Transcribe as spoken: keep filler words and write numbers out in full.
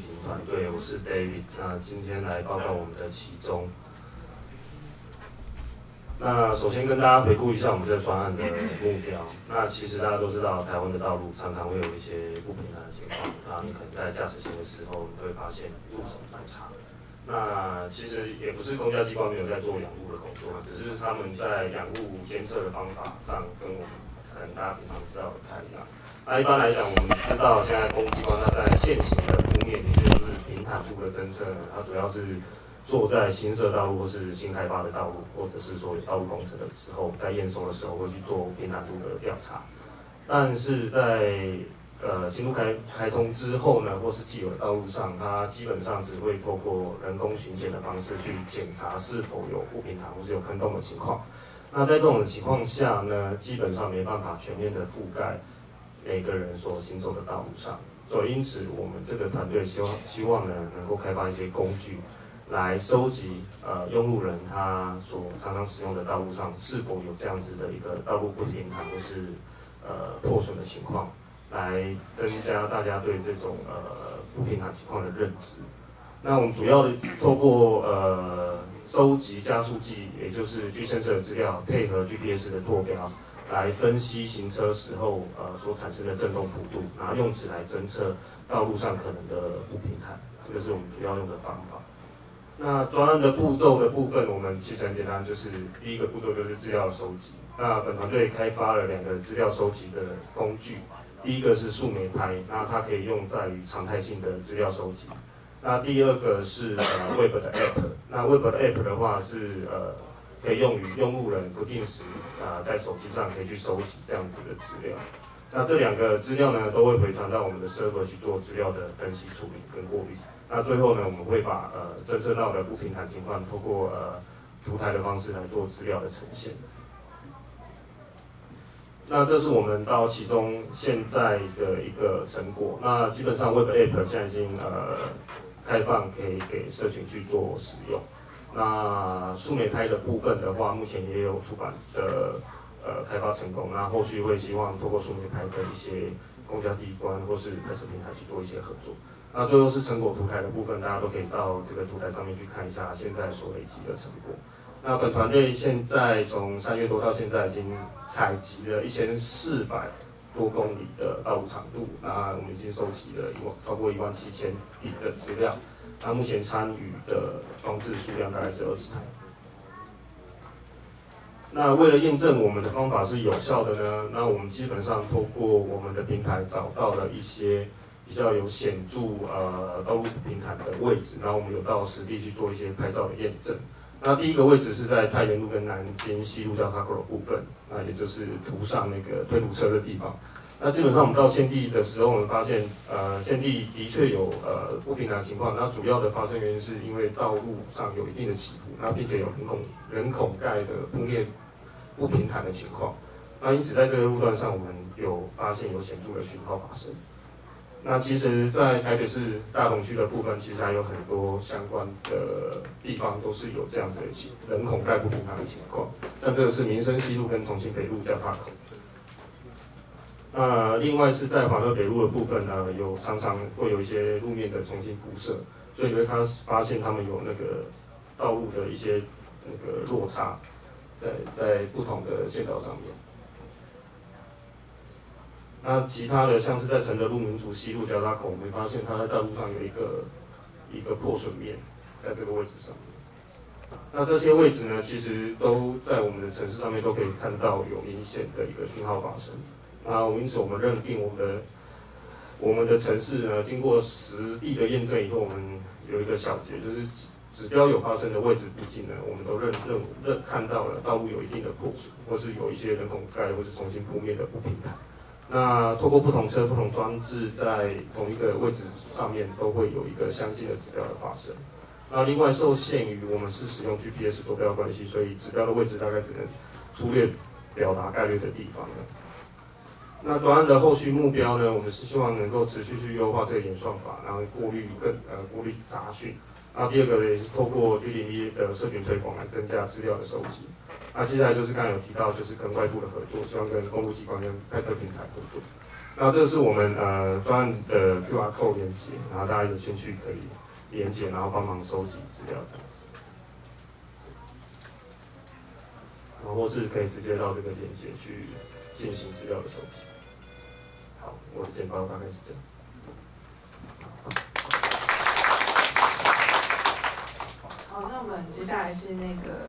庭团队，我是 David。那今天来报告我们的期中。那首先跟大家回顾一下我们这个专案的目标。那其实大家都知道，台湾的道路常常会有一些不平坦的情况，那你可能在驾驶行的时候，你都会发现路手在查。那其实也不是公家机关没有在做养护的工作，只是他们在养护监测的方法上跟我们可能大家平常知道的不太一样。那一般来讲，我们知道现在公务机关它在现行的铺面，也就是平坦度的侦测呢，它主要是做在新设道路或是新开发的道路，或者是说有道路工程的时候，在验收的时候会去做平坦度的调查。但是在呃，新路开开通之后呢，或是既有的道路上，它基本上只会透过人工巡检的方式去检查是否有不平坦或是有坑洞的情况。那在这种情况下呢，基本上没办法全面的覆盖每个人所行走的道路上。所以因此，我们这个团队希望希望呢，能够开发一些工具，来收集呃用路人他所常常使用的道路上是否有这样子的一个道路不平坦或是呃破损的情况。来增加大家对这种呃不平坦情况的认知。那我们主要的透过呃收集加速器，也就是 G sensor 的资料，配合 G P S 的坐标，来分析行车时候呃所产生的震动幅度，然后用此来侦测道路上可能的不平坦。这个是我们主要用的方法。那专案的步骤的部分，我们其实很简单，就是第一个步骤就是资料收集。那本团队开发了两个资料收集的工具。第一个是数媒拍，那它可以用在于常态性的资料收集。那第二个是呃 Web 的 App， 那 Web 的 App 的话是呃可以用于用路人不定时啊、呃、在手机上可以去收集这样子的资料。那这两个资料呢都会回传到我们的 server 去做资料的分析处理跟过滤。那最后呢，我们会把呃侦测到的不平坦情况，透过呃图台的方式来做资料的呈现。那这是我们到期中现在的一个成果。那基本上 Web App 现在已经呃开放，可以给社群去做使用。那数媒拍的部分的话，目前也有出版的呃开发成功。那后续会希望透过数媒拍的一些公家机关或是拍摄平台去做一些合作。那最后是成果图台的部分，大家都可以到这个图台上面去看一下现在所累积的成果。那本团队现在从三月多到现在已经采集了一千四百多公里的道路长度，那我们已经收集了一万超过一万七千笔的资料。那目前参与的装置数量大概是二十台。那为了验证我们的方法是有效的呢，那我们基本上透过我们的平台找到了一些比较有显著呃道路不平坦的位置，然后我们有到实地去做一些拍照的验证。那第一个位置是在太原路跟南京西路交叉口的部分，那也就是图上那个推土车的地方。那基本上我们到现地的时候，我们发现，呃，现地的确有呃不平坦的情况。那主要的发生原因是因为道路上有一定的起伏，那并且有人孔人孔盖的铺面不平坦的情况。那因此在这个路段上，我们有发现有显著的讯号发生。那其实，在台北市大同区的部分，其实还有很多相关的地方都是有这样子的情人孔盖不平坦的情况，像这个是民生西路跟重庆北路交叉口。那另外是在华乐北路的部分呢，有常常会有一些路面的重新铺设，所以你会看发现他们有那个道路的一些那个落差，在在不同的线道上面。那其他的像是在承德路、民族西路交叉口，我们发现它在道路上有一个一个破损面，在这个位置上面。那这些位置呢，其实都在我们的城市上面都可以看到有明显的一个讯号发生。那因此我们认定我们的我们的城市呢，经过实地的验证以后，我们有一个小结，就是指标有发生的位置附近呢，我们都认认认看到了道路有一定的破损，或是有一些人孔盖或是重新铺面的不平坦。那透过不同车、不同装置，在同一个位置上面都会有一个相近的指标的发生。那另外受限于我们是使用 G P S 坐标关系，所以指标的位置大概只能粗略表达概率的地方了。那专案的后续目标呢，我们是希望能够持续去优化这个演算法，然后过滤更呃过滤杂讯。那第二个也是透过 G 零一的社群推广来增加资料的收集。那接下来就是刚才有提到，就是跟外部的合作，希望跟公务机关跟拍摄平台合作。 然后这是我们呃专案的 Q R code 连接，然后大家有兴趣可以连接，然后帮忙收集资料这样子。然后或是可以直接到这个连接去进行资料的收集。好，我的简报大概是这样。 好，那我们接下来是那个。